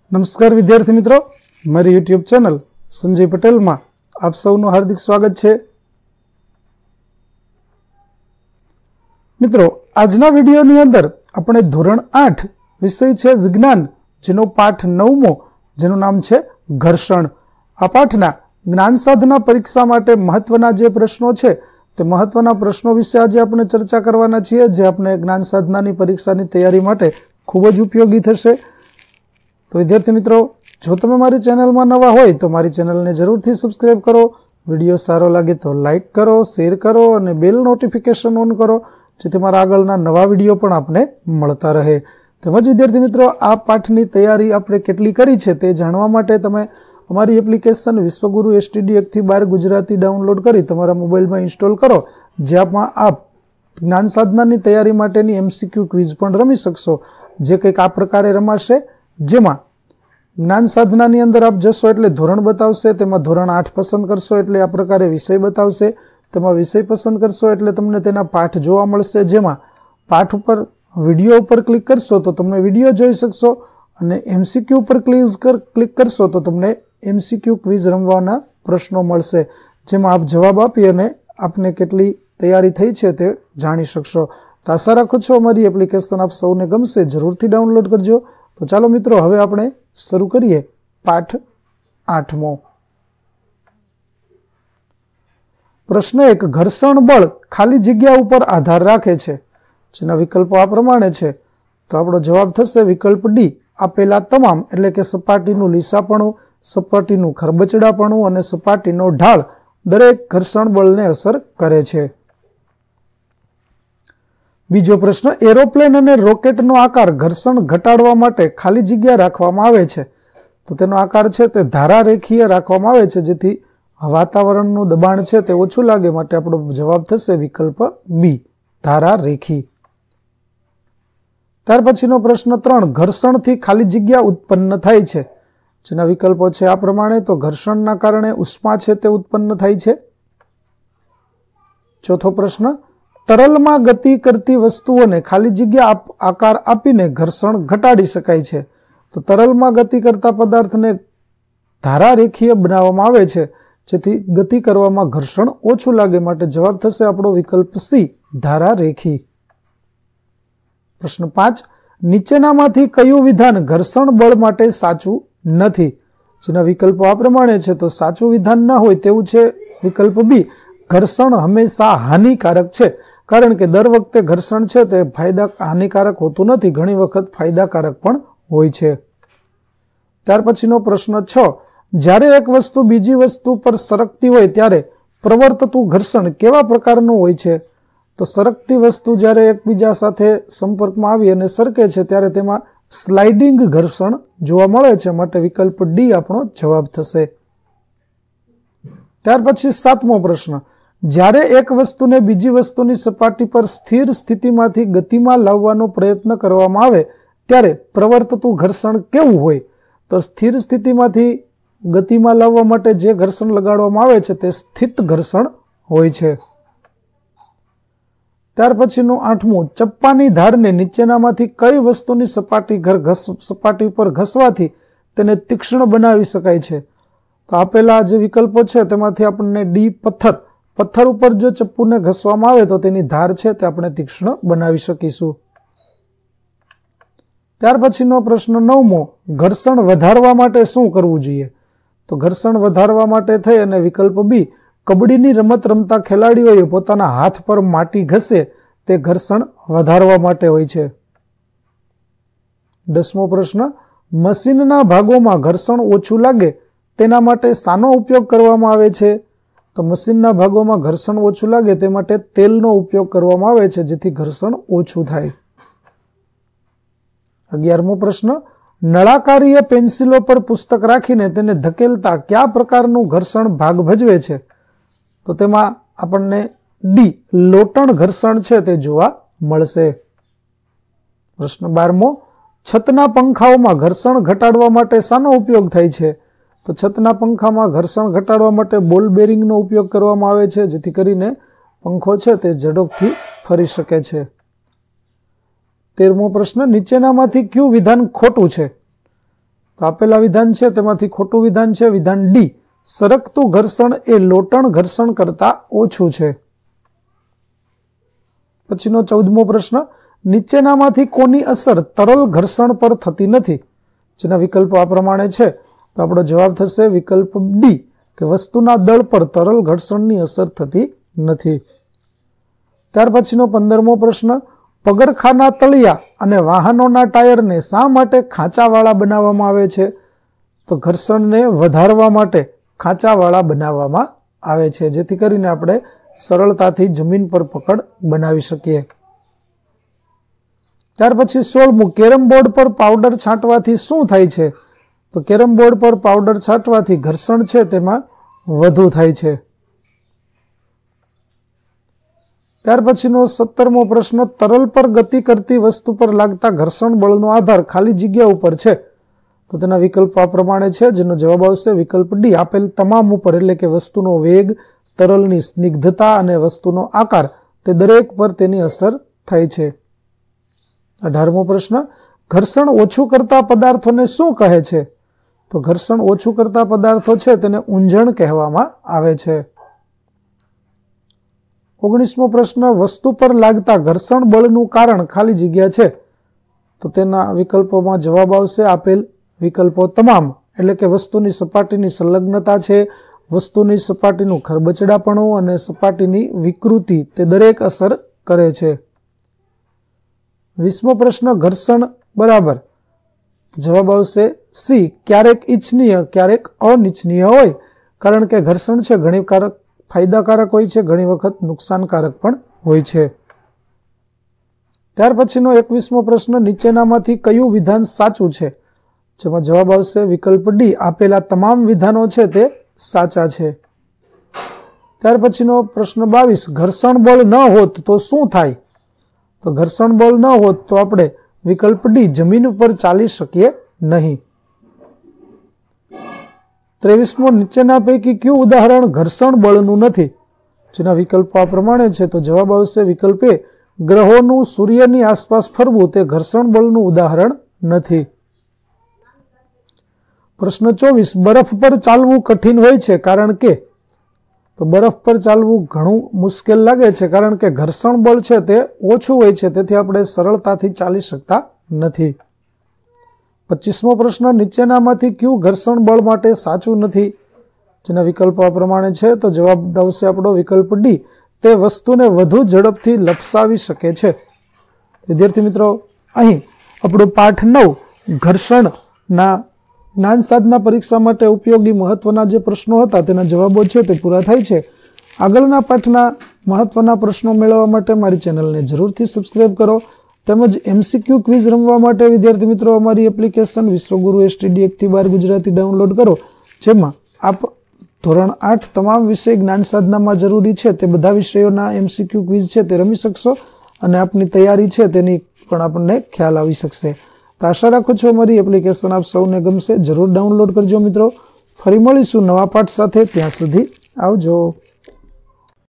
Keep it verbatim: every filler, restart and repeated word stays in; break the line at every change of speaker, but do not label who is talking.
નમસ્કાર વિદ્યાર્થી મિત્રો, મારી યુટ્યુબ ચેનલ સંજય પટેલમાં આપ સૌનું હાર્દિક સ્વાગત છે। મિત્રો, આજના વિડીયોની અંદર આપણે ધોરણ આઠ વિષય છે વિજ્ઞાન, જેનો પાઠ નવમો, જેનું નામ છે ઘર્ષણ। આ પાઠના જ્ઞાન સાધના પરીક્ષા માટે મહત્વના જે પ્રશ્નો છે તે મહત્વના પ્રશ્નો વિશે આજે આપણે ચર્ચા કરવાના છીએ, જે આપણે જ્ઞાન સાધનાની પરીક્ષાની તૈયારી માટે ખૂબ જ ઉપયોગી થશે। તો વિદ્યાર્થી મિત્રો, જો તમે મારી ચેનલમાં નવા હોય તો મારી ચેનલને જરૂરથી સબસ્ક્રાઇબ કરો, વિડીયો સારો લાગે તો લાઇક કરો, શેર કરો અને બેલ નોટિફિકેશન ઓન કરો, જેથી મારા આગળના નવા વિડીયો પણ આપને મળતા રહે। તેમજ વિદ્યાર્થી મિત્રો, આ પાઠની તૈયારી આપણે કેટલી કરી છે તે જાણવા માટે તમે અમારી એપ્લિકેશન વિશ્વગુરુ એસટીડી એકથી બાર ગુજરાતી ડાઉનલોડ કરી તમારા મોબાઈલમાં ઇન્સ્ટોલ કરો, જ્યાં આપ જ્ઞાન સાધનાની તૈયારી માટેની એમસીક્યુ ક્વિઝ પણ રમી શકશો, જે કંઈક આ પ્રકારે રમાશે, જેમાં જ્ઞાન સાધનાની અંદર આપ જશો એટલે ધોરણ બતાવશે, તેમાં ધોરણ આઠ પસંદ કરશો એટલે આ પ્રકારે વિષય બતાવશે, તેમાં વિષય પસંદ કરશો એટલે તમને તેના પાઠ જોવા મળશે, જેમાં પાઠ ઉપર વિડીયો ઉપર ક્લિક કરશો તો તમને વિડીયો જોઈ શકશો અને એમસીક્યુ ઉપર ક્લિક કરશો તો તમને એમસીક્યુ ક્વિઝ રમવાના પ્રશ્નો મળશે, જેમાં આપ જવાબ આપી અને આપને કેટલી તૈયારી થઈ છે તે જાણી શકશો। તો આશા રાખું છું અમારી એપ્લિકેશન આપ સૌને ગમશે, જરૂરથી ડાઉનલોડ કરજો। તો ચાલો મિત્રો, હવે આપણે શરૂ કરીએ પાઠ આઠમો। પ્રશ્ન એક, ઘર્ષણ બળ ખાલી જગ્યા ઉપર આધાર રાખે છે, જેના વિકલ્પો આ પ્રમાણે છે। તો આપણો જવાબ થશે વિકલ્પ ડી, આપેલા તમામ, એટલે કે સપાટીનું લીસાપણું, સપાટીનું ખરબચડાપણું અને સપાટીનો ઢાળ દરેક ઘર્ષણ બળને અસર કરે છે। બીજો પ્રશ્ન, એરોપ્લેન અને રોકેટનો આકાર ઘર્ષણ ઘટાડવા માટે ખાલી જગ્યા રાખવામાં આવે છે, તો તેનો આકાર છે તે ધારા રેખીય રાખવામાં આવે છે, જેથી વાતાવરણનું દબાણ છે તે ઓછું લાગે, માટે આપણો જવાબ થશે વિકલ્પ બી, ધારા રેખી। ત્યાર પછીનો પ્રશ્ન ત્રણ, ઘર્ષણથી ખાલી જગ્યા ઉત્પન્ન થાય છે, જેના વિકલ્પો છે આ પ્રમાણે। તો ઘર્ષણના કારણે ઉષ્મા છે તે ઉત્પન્ન થાય છે। ચોથો પ્રશ્ન, તરલમાં ગતિ કરતી વસ્તુઓને ખાલી જગ્યા આકાર આપીને ઘર્ષણ ઘટાડી શકાય છે, તો તરલમાં ગતિ કરતા પદાર્થને ધારા રેખીય બનાવવામાં આવે છે, જેથી ગતિ કરવામાં ઘર્ષણ ઓછું લાગે, માટે જવાબ થશે આપણો વિકલ્પ સી, ધારા રેખી। પ્રશ્ન પાંચ, નીચેનામાંથી કયું વિધાન ઘર્ષણ બળ માટે સાચું નથી, જેના વિકલ્પો આ પ્રમાણે છે। તો સાચું વિધાન ના હોય તેવું છે વિકલ્પ બી, ઘર્ષણ હંમેશા હાનિકારક છે, કારણ કે દર વખતે ઘર્ષણ છે તે ફાયદા હાનિકારક હોતું નથી, ઘણી વખત ફાયદાકારક પણ હોય છે। ત્યાર પછીનો પ્રશ્ન છ, જ્યારે એક વસ્તુ બીજી વસ્તુ પર સરકતી હોય ત્યારે પ્રવર્તતું ઘર્ષણ કેવા પ્રકારનું હોય છે, તો સરકતી વસ્તુ જ્યારે એકબીજા સાથે સંપર્કમાં આવી અને સરકે છે ત્યારે તેમાં સ્લાઇડિંગ ઘર્ષણ જોવા મળે છે, માટે વિકલ્પ ડી આપણો જવાબ થશે। ત્યાર પછી સાતમો પ્રશ્ન, જ્યારે એક વસ્તુને બીજી વસ્તુની સપાટી પર સ્થિર સ્થિતિમાંથી ગતિમાં લાવવાનો પ્રયત્ન કરવામાં આવે ત્યારે પ્રવર્તતું ઘર્ષણ કેવું હોય, તો સ્થિર સ્થિતિમાંથી ગતિમાં લાવવા માટે જે ઘર્ષણ લગાડવામાં આવે છે તે સ્થિત ઘર્ષણ હોય છે। ત્યાર પછીનું આઠમું, ચપ્પાની ધારને નીચેનામાંથી કઈ વસ્તુની સપાટી સપાટી પર ઘસવાથી તેને તીક્ષ્ણ બનાવી શકાય છે, તો આપેલા જે વિકલ્પો છે તેમાંથી આપણને ડી, પથ્થર, પથ્થર ઉપર જો ચપ્પુને ઘસવામાં આવે તો તેની ધાર છે તે આપણે તીક્ષ્ણ બનાવી શકીશું। ત્યાર પછીનો પ્રશ્ન નવમો, ઘર્ષણ વધારવા માટે શું કરવું જોઈએ, તો ઘર્ષણ વધારવા માટે થઈ અને વિકલ્પ બી, કબડ્ડીની રમત રમતા ખેલાડીઓએ પોતાના હાથ પર માટી ઘસે તે ઘર્ષણ વધારવા માટે હોય છે। દસમો પ્રશ્ન, મશીનના ભાગોમાં ઘર્ષણ ઓછું લાગે તેના માટે શાનો ઉપયોગ કરવામાં આવે છે, તો મશીનના ભાગોમાં ઘર્ષણ ઓછું લાગે તે માટે તેલનો ઉપયોગ કરવામાં આવે છે, જેથી ઘર્ષણ ઓછું થાય। અગિયારમો પ્રશ્ન, નળાકારીય પેન્સિલો પર પુસ્તક રાખીને તેને ધકેલતા કયા પ્રકારનું ઘર્ષણ ભાગ ભજવે છે, તો તેમાં આપણને ડી, લોટણ ઘર્ષણ છે તે જોવા મળશે। પ્રશ્ન બારમો, છતના પંખાઓમાં ઘર્ષણ ઘટાડવા માટે શાનો ઉપયોગ થાય છે, તો છતના પંખામાં ઘર્ષણ ઘટાડવા માટે બોલ બેરિંગનો ઉપયોગ કરવામાં આવે છે, જેથી કરીને પંખો છે તે ઝડપથી ફરી શકે છે। તેરમો પ્રશ્ન, નીચેનામાંથી કયું વિધાન ખોટું છે, તો તો આપેલા વિધાન છે તેમાંથી ખોટું વિધાન છે વિધાન ડી, સરકતું ઘર્ષણ એ લોટણ ઘર્ષણ કરતા ઓછું છે. પછીનો ચૌદમો પ્રશ્ન, નીચેનામાંથી કોની અસર તરલ ઘર્ષણ પર થતી નથી? જેના વિકલ્પો આ પ્રમાણે છે. તો આપણો જવાબ થશે વિકલ્પ ડી કે વસ્તુના દળ પર તરલ ઘર્ષણની અસર થતી નથી. ત્યાર પછીનો પંદરમો પ્રશ્ન, પગરખાના તળિયા અને વાહનોના ટાયરને શા માટે ખાંચાવાળા બનાવવામાં આવે છે? તો ઘર્ષણને વધારવા માટે ખાંચાવાળા બનાવવામાં આવે છે, જેથી કરીને આપણે સરળતાથી જમીન પર પકડ બનાવી શકીએ. ત્યાર પછી સોળમું, કેરમ બોર્ડ પર પાવડર છાંટવાથી શું થાય છે? તો કેરમ બોર્ડ પર પાવડર છાંટવાથી ઘર્ષણ છે તેમાં વધુ થાય છે. ત્યાર પછીનો સત્તરમો પ્રશ્ન, તરલ પર ગતિ કરતી વસ્તુ પર લાગતા ઘર્ષણ બળનો આધાર ખાલી જગ્યા ઉપર છે. તો તેના વિકલ્પ આ પ્રમાણે છે, જેનો જવાબ આવશે વિકલ્પ ડી, આપેલ તમામ ઉપર, એટલે કે વસ્તુનો વેગ, તરલની સ્નિગ્ધતા અને વસ્તુનો આકાર, તે દરેક પર તેની અસર થાય છે. અઢારમો પ્રશ્ન, ઘર્ષણ ઓછું કરતા પદાર્થોને શું કહે છે? તો ઘર્ષણ ઓછું કરતા પદાર્થો છે તેને ઊંજણ કહેવામાં આવે છે. ઓગણીસમો પ્રશ્ન, વસ્તુ પર લાગતા ઘર્ષણ બળનું કારણ ખાલી જગ્યા છે. તો તેના વિકલ્પોમાં જવાબ આવશે આપેલ વિકલ્પો તમામ, એટલે કે વસ્તુની સપાટીની સંલગ્નતા છે, વસ્તુની સપાટીનું ખરબચડાપણું અને સપાટીની વિકૃતિ, તે દરેક અસર કરે છે. વીસમો પ્રશ્ન, ઘર્ષણ બરાબર, જવાબ આવશે સી, ક્યારેક ઈચ્છનીય ક્યારેક અનિચ્છનીય હોય, કારણ કે ઘર્ષણ છે ઘણી કારક ફાયદાકારક હોય છે, ઘણી વખત નુકસાનકારક પણ હોય છે. ત્યાર પછીનો એકવીસમો પ્રશ્ન, નીચેનામાંથી કયું વિધાન સાચું છે? જેમાં જવાબ આવશે વિકલ્પ ડી, આપેલા તમામ વિધાનો છે તે સાચા છે. ત્યાર પછીનો પ્રશ્ન બાવીસ, ઘર્ષણ બળ ન હોત તો શું થાય? તો ઘર્ષણ બળ ન હોત તો આપણે વિકલ્પ ડી, જમીન ઉપર ચાલી શકીએ નહીં. ત્રેવીસમો, નીચેના પૈકી કયું ઉદાહરણ ઘર્ષણ બળનું નથી? જેના વિકલ્પો આ પ્રમાણે છે. તો જવાબ આવશે વિકલ્પ એ, ગ્રહોનું સૂર્યની આસપાસ ફરવું તે ઘર્ષણ બળનું ઉદાહરણ નથી. પ્રશ્ન ચોવીસ, બરફ પર ચાલવું કઠિન હોય છે કારણ કે? તો બરફ પર ચાલવું ઘણું મુશ્કેલ લાગે છે કારણ કે ઘર્ષણ બળ છે તે ઓછું હોય છે, તેથી આપણે સરળતાથી ચાલી શકતા નથી. પચીસમો પ્રશ્ન, નીચેનામાંથી કયું ઘર્ષણ બળ માટે સાચું નથી? જેના વિકલ્પો આ પ્રમાણે છે. તો જવાબ આવશે આપણો વિકલ્પ ડી, તે વસ્તુને વધુ ઝડપથી લપસાવી શકે છે. વિદ્યાર્થી મિત્રો, અહીં આપણો પાઠ નવ ઘર્ષણના જ્ઞાન સાધના પરીક્ષા માટે ઉપયોગી મહત્વના જે પ્રશ્નો હતા તેના જવાબો છે તે પૂરા થાય છે. આગળના પાઠના મહત્વના પ્રશ્નો મેળવવા માટે મારી ચેનલને જરૂરથી સબસ્ક્રાઇબ કરો, તેમજ એમસીક્યુ ક્વિઝ રમવા માટે વિદ્યાર્થી મિત્રો અમારી એપ્લિકેશન વિશ્વગુરુ એસટીડી એક થી બાર ગુજરાતી ડાઉનલોડ કરો, જેમાં આપ ધોરણ આઠ તમામ વિષય જ્ઞાન સાધનામાં જરૂરી છે તે બધા વિષયોના એમસીક્યુ ક્વિઝ છે તે રમી શકશો અને આપની તૈયારી છે તેની પણ આપણને ખ્યાલ આવી શકશે. તો આશા રાખું છું અમારી એપ્લિકેશન આપ સૌને ગમશે. જરૂર ડાઉનલોડ કરજો મિત્રો. ફરી મળીશું નવા પાઠ સાથે, ત્યાં સુધી આવજો.